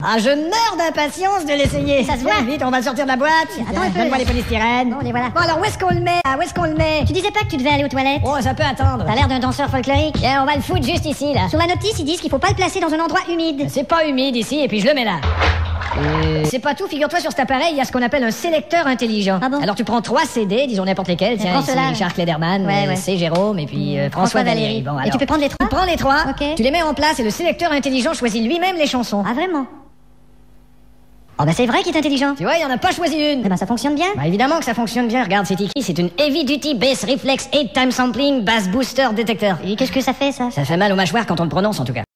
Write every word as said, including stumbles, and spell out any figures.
Ah, je meurs d'impatience de l'essayer. Ça se voit. Vite, on va sortir de la boîte. Attends un peu. Donne-moi les polystyrènes. Bon, les voilà. Bon, alors, où est-ce qu'on le met? Ah, où est-ce qu'on le met? Tu disais pas que tu devais aller aux toilettes? Oh, ça peut attendre. T'as l'air d'un danseur folklorique. Tiens, on va le foutre juste ici, là. Sur la notice, ils disent qu'il faut pas le placer dans un endroit humide. C'est pas humide ici, et puis je le mets là. Et... C'est pas tout, figure-toi, sur cet appareil, il y a ce qu'on appelle un sélecteur intelligent. Ah bon? Alors tu prends trois C D, disons n'importe lesquels, tiens, prends ici ceux-là, Richard Klederman, ouais, ouais. c'est Jérôme, et puis euh, François, François Valéry. Valéry. Bon, Et alors, tu peux prendre les trois? Tu prends les trois, Ok. tu les mets en place, et le sélecteur intelligent choisit lui-même les chansons. Ah, vraiment? Oh, bah c'est vrai qu'il est intelligent. Tu vois, il en a pas choisi une. Eh ben, ça fonctionne bien. Bah évidemment que ça fonctionne bien, regarde, c'est écrit, c'est une Heavy Duty Bass Reflex eight Time Sampling Bass Booster Detector. Et qu'est-ce que ça fait, ça? Ça fait mal aux mâchoires quand on le prononce, en tout cas.